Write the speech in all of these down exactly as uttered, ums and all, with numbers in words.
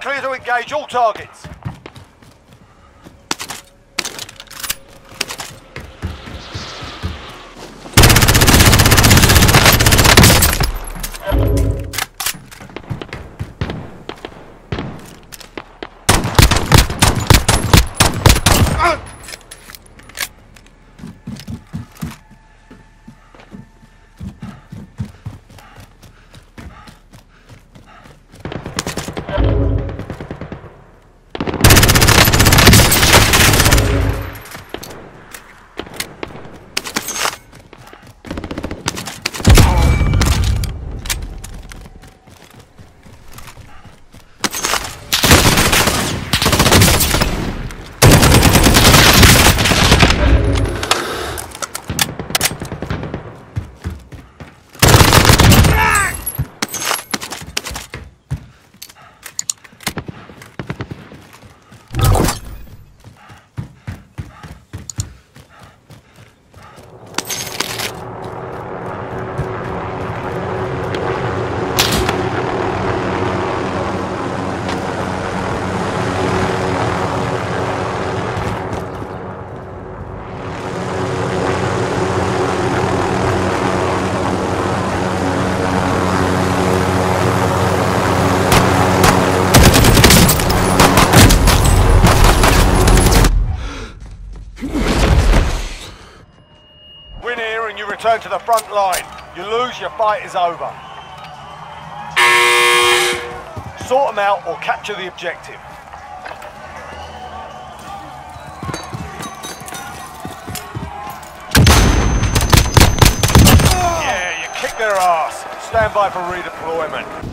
Clear to engage all targets. Return to the front line. You lose, your fight is over. Sort them out or capture the objective. Yeah, you kick their ass. Stand by for redeployment.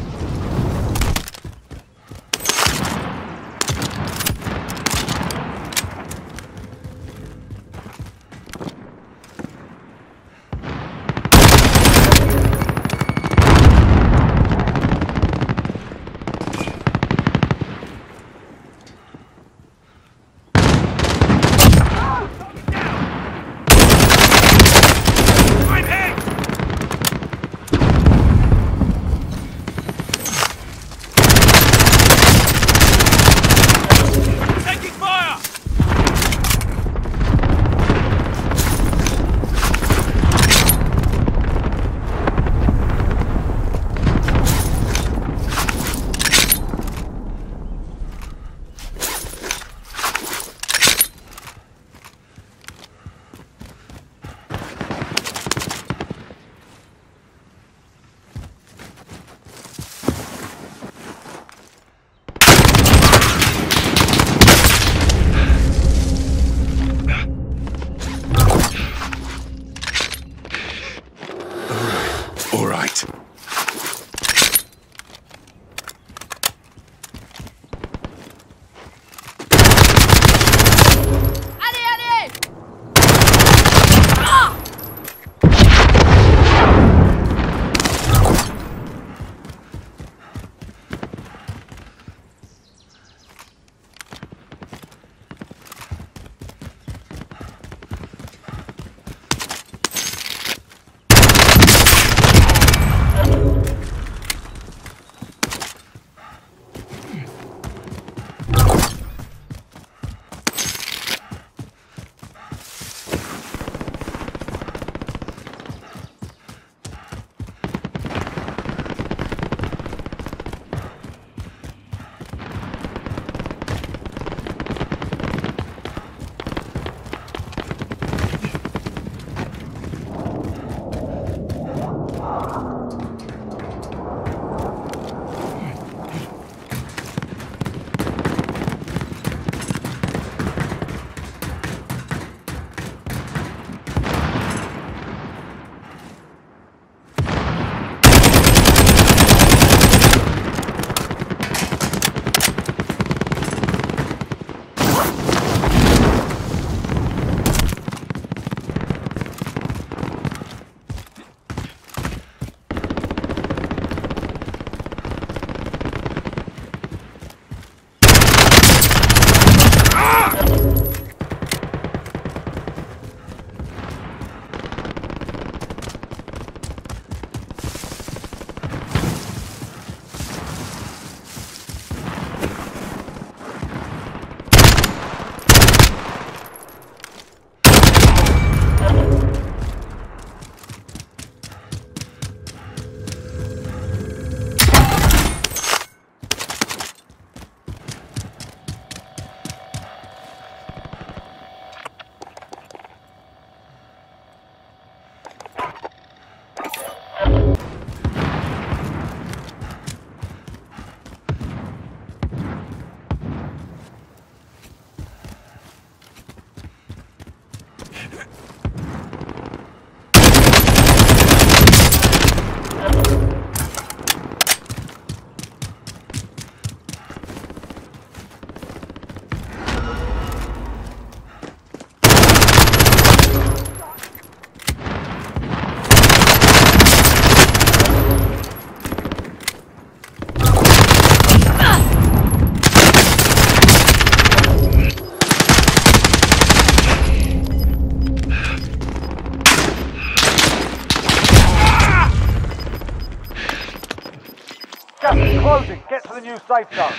get to the new safe zone.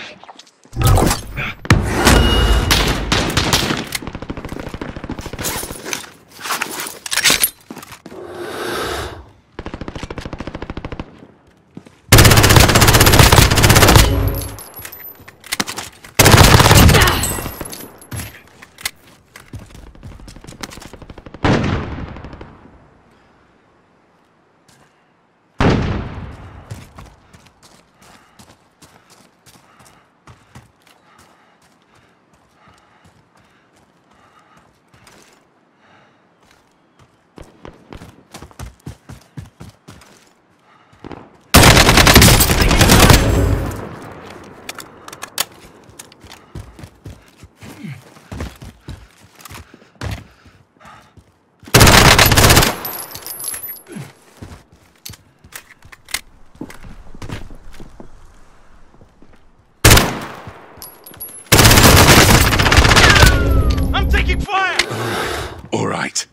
All right.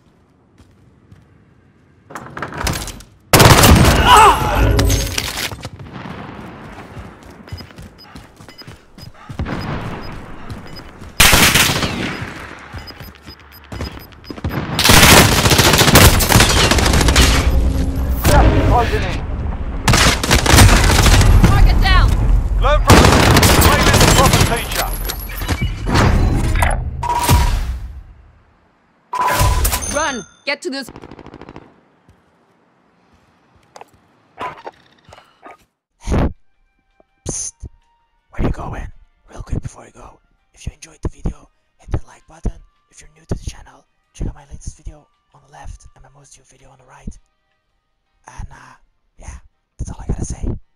Closing in. Target down! Learn from the blame is the proper teacher. Run! Get to this... Psst! Where you going? Real quick before you go, if you enjoyed the video, hit the like button. If you're new to the channel, check out my latest video on the left and my most new video on the right. And uh, yeah, that's all I gotta say.